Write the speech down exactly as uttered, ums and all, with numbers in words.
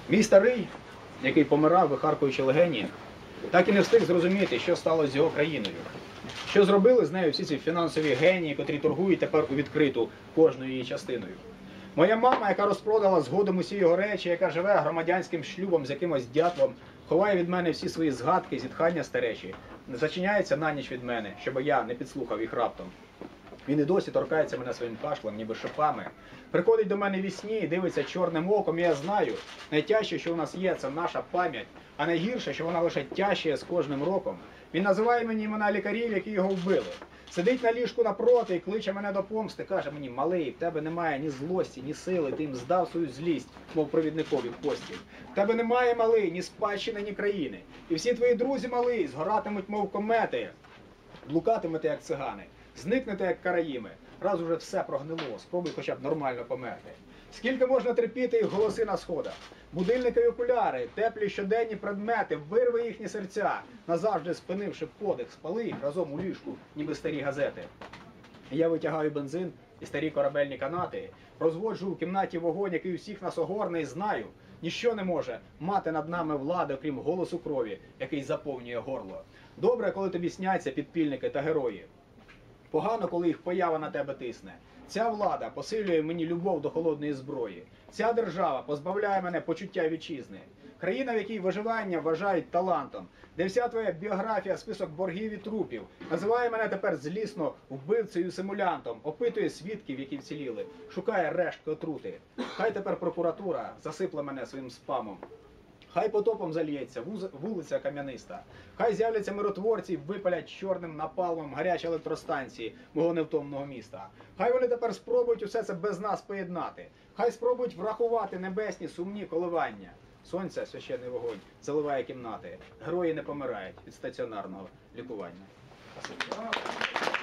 Мій старий, який помирав, вихаркуючи легені, так і не встиг зрозуміти, що стало з його країною. Що зробили з нею всі ці фінансові генії, котрі торгують тепер у відкриту кожною її частиною. Моя мама, яка розпродала згодом усі його речі, яка живе громадянським шлюбом з якимось дятлом, ховає від мене всі свої згадки, зітхання старечі, зачиняється на ніч від мене, щоб я не підслухав їх раптом. Він і досі торкається мене своїм кашлем, ніби шипами. Приходить до мене вісні і дивиться чорним оком, і я знаю, найтяжче, що у нас є, це наша пам'ять, а найгірше, що вона лише тяжчає з кожним роком. Він називає мені імена лікарів, які його вбили. Сидить на ліжку напроти і кличе мене до помсти, каже мені: малий, в тебе немає ні злості, ні сили, ти їм здав свою злість, мов провідникові в постіль. В тебе немає, малий, ні спадщини, ні країни. І всі твої друзі, малий, згоратимуть, мов комети, блукатимете, як цигани. Зникнете, як караїми. Раз уже все прогнило, спробуй хоча б нормально померти. Скільки можна терпіти їх голоси на сходах? Будильники й окуляри, теплі щоденні предмети, вирви їхні серця, назавжди спинивши подих, спали їх разом у ліжку, ніби старі газети. Я витягаю бензин і старі корабельні канати, розводжу у кімнаті вогонь, який усіх нас огорне, і знаю, ніщо не може мати над нами влади, окрім голосу крові, який заповнює горло. Добре, коли тобі сняться підпільники та герої. Погано, коли їх поява на тебе тисне. Ця влада посилює мені любов до холодної зброї. Ця держава позбавляє мене почуття вітчизни. Країна, в якій виживання вважають талантом, де вся твоя біографія – список боргів і трупів, називає мене тепер злісно вбивцею і симулянтом, опитує свідків, які вціліли, шукає рештки отрути. Хай тепер прокуратура засипле мене своїм спамом. Хай потопом зальється вулиця кам'яниста. Хай з'являться миротворці і випалять чорним напалмом гарячі електростанції мого невтомного міста. Хай вони тепер спробують усе це без нас поєднати. Хай спробують врахувати небесні сумні коливання. Сонця, священний вогонь, заливає кімнати. Герої не помирають від стаціонарного лікування. Спасибо.